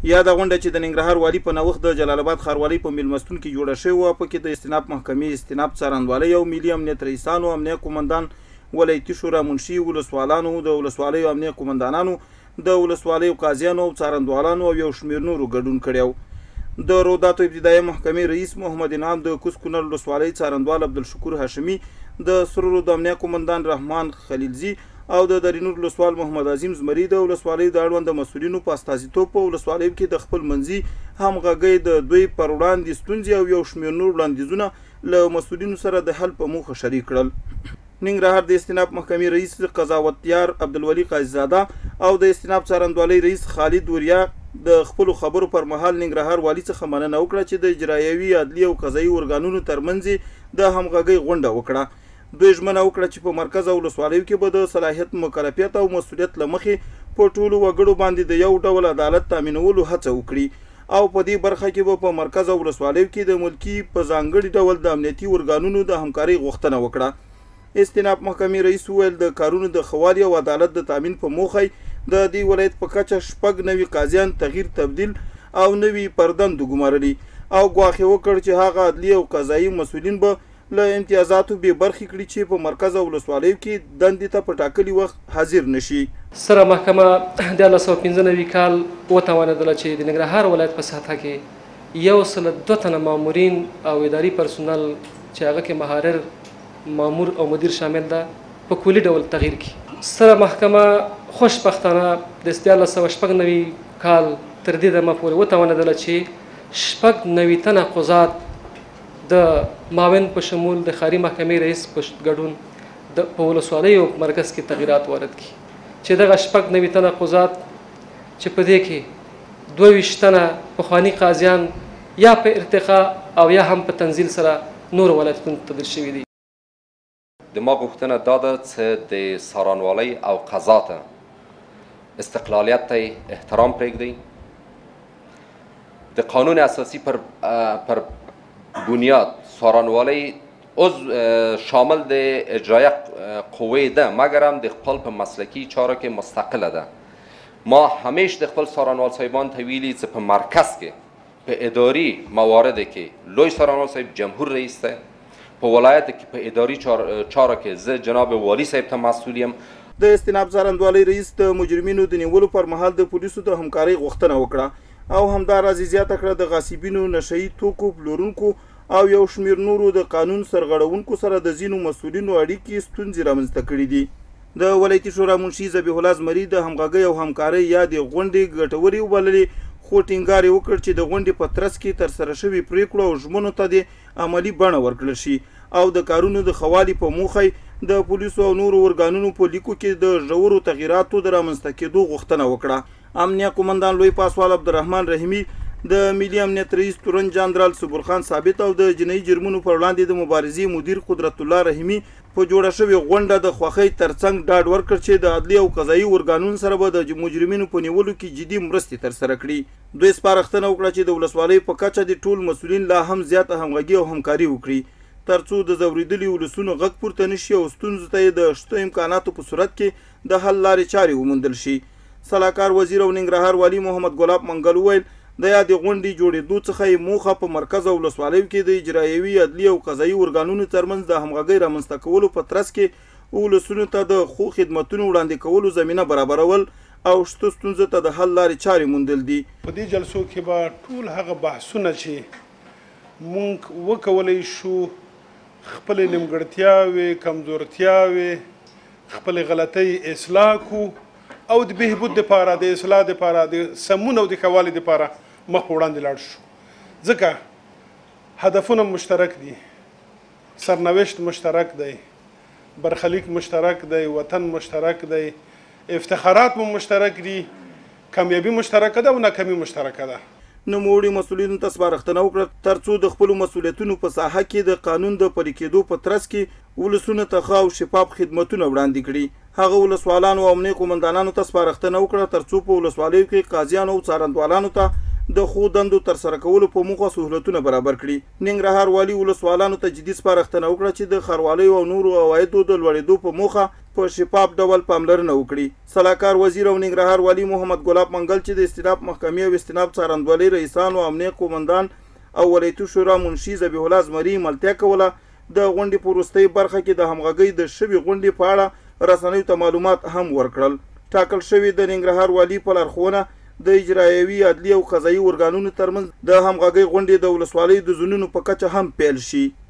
یاده غونډه چې د ننګرهار والي په نوښت د جلال آباد ښاروالۍ په میلمستون کې جوړه شوې وه، پکې د استیناف محکمې استیناف څارنوالۍ او ملي امنیت رئیسانو، امنیه قومندان، ولایتي شورا منشي، ولسوالانو، د ولسوالیو امنیه قومندانانو، د ولسوالیو قاضیانو او څارندوالانو او یو شمېر نورو ګډون کړی و. د روداتو ابتدایي محکمې رئیس محمد انعام، د کوز کونړ ولسوالۍ څارندوال عبدالشکور هاشمي، د سرو د امنیه قومندان رحمان خلیلزي او د درینور ولسوال محمد عظیم زمري د ولسوالیو د اړوند مسؤلینو په استازیتوب په ولسوالیو کې د خپل منځي همغږۍ د دوی پر وړاندې ستونزې او یو شمېر نور وړاندیزونه له مسؤلینو سره د حل په موخه شریک کړل. ننګرهار د استیناف محکمې رئیس قضاوتیار عبدالولي قاضیزاده او د استیناف څارندوالۍ رئیس خالد وریا د خپلو خبرو پر مهال ننګرهار والي څخه مننه وکړه چې د اجرایوي، عدلي او قضایي ارګانونو ترمنځ د همغږۍ غونډه وکړه. دوی ژمنه وکړه چې په مرکز او ولسوالیو کې به د صلاحیت، مکلفیت او مسؤلیت له مخې په ټولو وګړو باندې د یو ډول عدالت تامینولو هڅه وکړي او په دې برخه کې به په مرکز او ولسوالیو کې د ملکي په ځانګړي ډول د امنیتي ارګانونو د همکارۍ غوښتنه وکړه. استیناف محکمې رئیس وویل د کارونو د ښه والي او عدالت د تامین په موخه د دې ولایت په کچه 6 نوي قاضیان تغییر، تبدیل او نوي پردندو ګمارلي او ګواښ وکړ چې هغه عدلي او قضایي مسؤلین به له امتیازاتو بې برخې کړي چې په مرکز او ولسوالیو کې دندې ته په ټاکلي وخت حاضر نشي. سره محکمه د 1995 کال وتوانېدله چې د ننګرهار ولایت په سطحه کې 102 تنه مامورین او اداري پرسونل چې هغه کې محرر، مامور او مدیر شامل ده په کلي ډول تغییر کړي. سره محکمه خوشبختانه د 1996 کال تر دې دمه پورې وتوانېدله چې 96 تنه قضات د معاون په شمول د ښاري محکمې رئیس په ګډون په ولسوالیو مرکز کې تغییرات وارد کړي چې دغه 96 تنه قضات چې په دې کې 22 تنه پخواني قاضیان یا په ارتقا او یا هم په تنزیل سره نور ولایتونو ته تبدیل شوي دي. د ما غوښتنه دا ده چې د څارنوالۍ او قضا ته استقلالیت ته احترام پرېږدي. د قانون اساسي پر بنیاد څارنوالۍ شامل د اجرایه قوې ده، مګر هم د خپل په مسلکي چارو کې مستقله ده. ما همیش د خپل څارنوال صاحبان ته ویلي چې په مرکز کې په اداري مواردو کې لوی څارنوال صاحب جمهور رئیس ده، په ولایت کې په اداري چارو کې زه جناب والی صاحب ته مسئول یم. د استیناف څارنوالۍ رئیس د مجرمینو د نیولو پر مهال د پولیسو د همکارۍ غوښتنه وکړه او همداراز زیاته کړه د غاصبینو، نشهیي توکو پلورونکو او یو شمېر نورو د قانون سرغړونکو سره د ځینو مسؤلینو اړیکې ستونزې رامنځته کړي دي. د ولایتي شورا منشي ذبیح الله زمري د همغږۍ او همکارۍ یا د غونډې ګټورې وبللې، خو ټینګار یې وکړ چې د غونډې په ترڅ کې ترسره شوي پریکړو او ژمنو ته د عملي بڼه ورکړل شي او د کارونو د ښه والي په موخه د پولیسو او نورو ارګانونو په لیکو کې د ژورو تغییراتو د رامنځته کېدو غوښتنه وکړه. امنیه قومندان لوی پاسوال عبدالرحمن رحیمي، د ملي امنیت رئیس تورن جنرال صبور خان ثابت او د جنایي جرمونو پر وړاندې د مبارزې مدیر قدرت الله رحیمي په جوړه شوې غونډه د خوښۍ ترڅنګ ډاډ ورکړ چې د عدلي او قضایي ارګانونو سره به د مجرمینو په نیولو کې جدي مرستې ترسره کړي. دوی سپارښتنه وکړه چې د ولسوالیو په کچه د ټول مسؤلین لا هم زیاته همغږي او همکاري وکړي ترڅو د ځورېدلي ولسونو غږ پورته نشي او ستونزو ته یې د شته امکاناتو په صورت کې د حل لارې چارې وموندل شي. سلاکار وزیر او ننګرهار والي محمد ګلاب منګل وویل د یادې غونډې جوړېدو څخه یې موخه په مرکز او ولسوالیو کې د اجرایوي، عدلي او قضایي ارګانونو ترمنځ د همغږۍ رامنځته کولو په ترڅ کې ولسونو ته د ښو خدمتونو وړاندې کولو زمینه برابرول او شته ستونزو ته د حل لارې چارې موندل دي. په دې جلسو کې به ټول هغه بحثونه چې مونږ وکولی شو خپلې نیمګړتیاوې، کمزورتیاوې، خپلې غلطۍ اصلاح کړو او د بهبود دپاره، د اصلاح دپاره، د سمون او د ښه والي دپاره مخ په وړاندې لاړ شو. ځکه هدفونه مشترک دي، سرنوشت مشترک دی، برخلیک مشترک دی، وطن مشترک دی، افتخارات مو مشترک دي، کامیابي مشترکه ده او ناکامي مشترکه ده. نوموړي مسؤلینو ته سپارښتنه وکړه ترڅو د خپلو مسؤلیتونو په ساحه کې د قانون د پلي کېدو په ترڅ کې ولسونو ته ښه او شفاف خدمتونه وړاندې کړي. هغه ولسوالانو او امنیه قومندانانو ته سپارښتنه وکړه ترڅو په ولسوالیو کې قاضیانو او څارندوالانو ته د ښو دندو ترسره کولو په موخه سهولتونه برابر کړي. ننګرهار والي ولسوالانو ته جدي سپارښتنه وکړه چې د ښاروالیو او نورو عوایدو د لوړېدو په موخه په شفاف ډول پاملرنه وکړي. سلاکار وزیر او ننګرهار والي محمد ګلاب منګل چې د استیناف محکمې او استیناف څارندوالۍ رئیسانو، امنیه قومندان او ولایتي شورا منشي ذبیح الله زمري ملتیا کوله. د غونډې په وروستۍ برخه کې د همغږۍ د شوې غونډې په اړه رسنیو ته معلومات هم ورکړل. ټاکل شوي د ننګرهار والي په لارښوونه د اجرایوي، عدلي او قضایي ارګانونو ترمنځ د همغږۍ غونډې د ولسوالۍ د زونونو په کچه هم پیل شي.